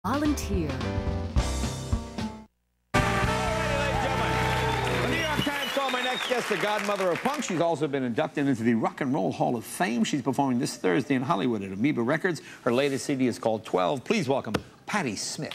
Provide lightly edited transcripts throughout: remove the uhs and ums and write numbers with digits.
Volunteer. My next guest, the godmother of punk. She's also been inducted into the Rock and Roll Hall of Fame. She's performing this Thursday in Hollywood at Amoeba Records. Her latest CD is called 12. Please welcome Patti Smith.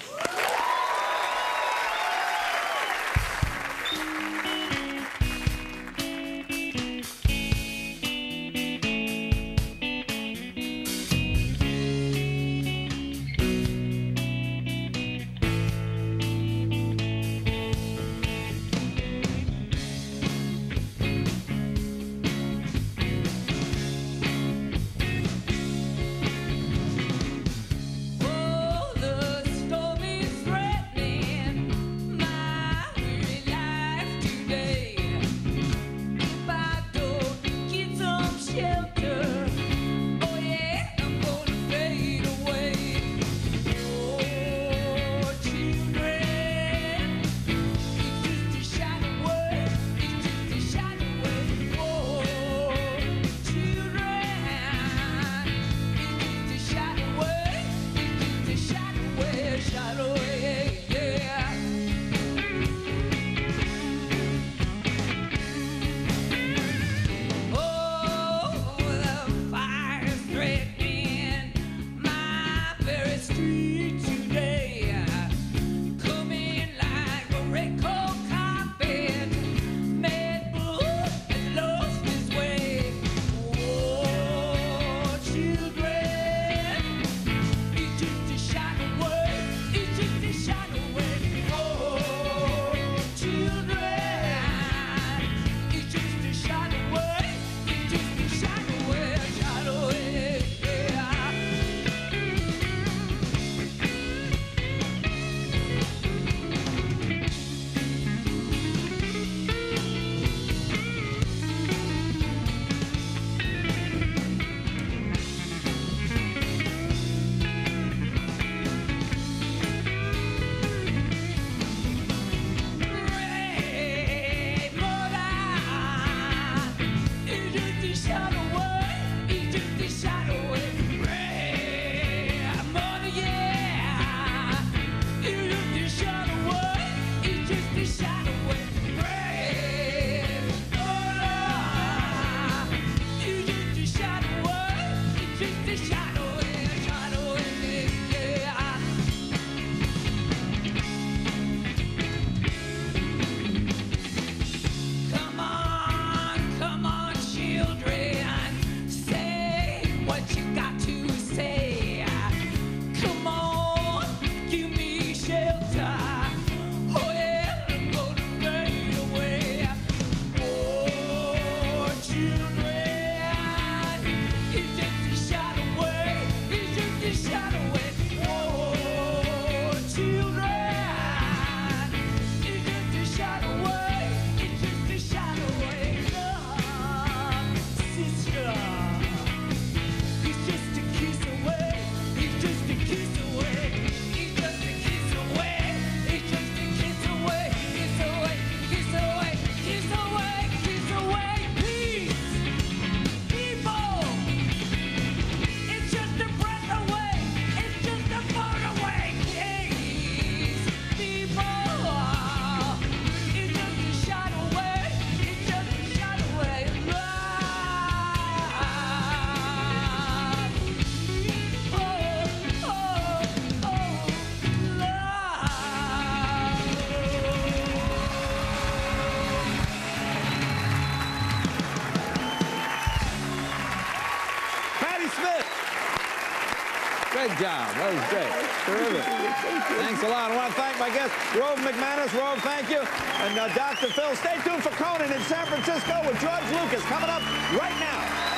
Great job. That was great. Terrific. Thanks a lot. I want to thank my guest, Rove McManus. Rove, thank you. And Dr. Phil, stay tuned for Conan in San Francisco with George Lucas coming up right now.